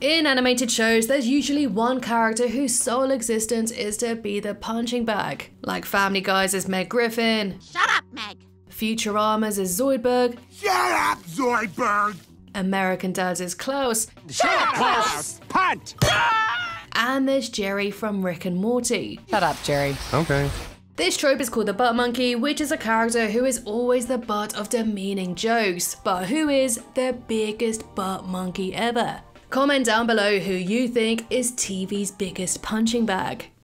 In animated shows, there's usually one character whose sole existence is to be the punching bag. Like Family Guy's Meg Griffin. Shut up, Meg! Futurama's Zoidberg. Shut up, Zoidberg! American Dad's Klaus. Shut up, Klaus! Punt! And there's Jerry from Rick and Morty. Shut up, Jerry. Okay. This trope is called the butt monkey, which is a character who is always the butt of demeaning jokes, but who is the biggest butt monkey ever. Comment down below who you think is TV's biggest punching bag.